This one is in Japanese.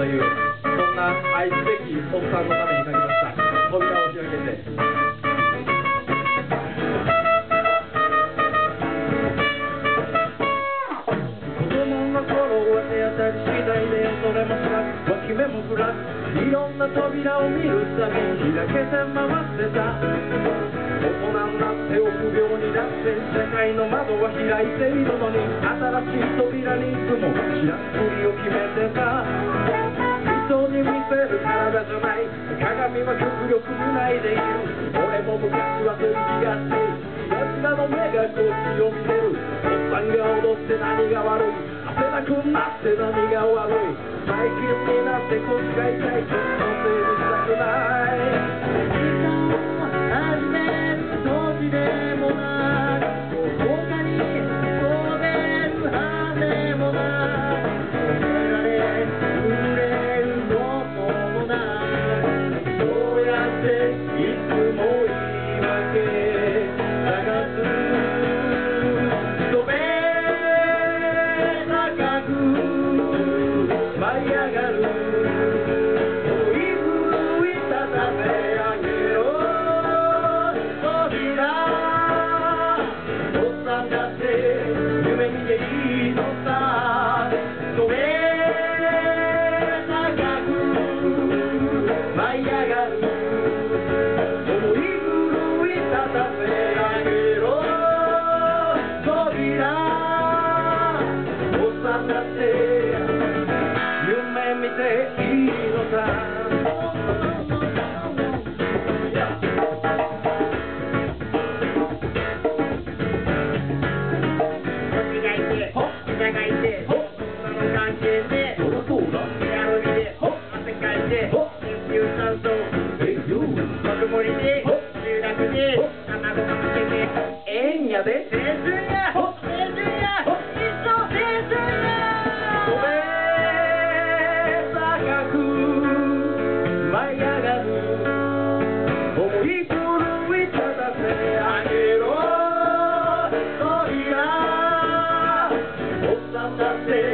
という、そんな愛すべきおっさんのために書きました。扉を開けて。子供の頃は手当たり次第で恐れもしなく脇目も振らず、いろんな扉を見るたびに開けて回ってた。大人になって臆病になって世界の窓は開いているのに、新しい扉にいつも開くふりを決めてた。人に見せる体じゃない、鏡は極力見ないでいる。俺も昔はそういう気がしている。キラキラの目がこっちを見てる。おっさんが踊って何が悪い、汗だくなって何が悪い。最近になって腰が痛い、ちょっと整理したくない。始める時でもなく、他に飛べる羽もなく、褒められ売れることもなく、そうやっていつも言い訳探す。飛べ高く舞い上がる、追い奮い立たせ上げろ扉。おっさんだって夢見ていいのさ。飛べ高く舞い上がる、思い奮い立たせ上げろ扉。おっさんだって夢見ていいのさ。だって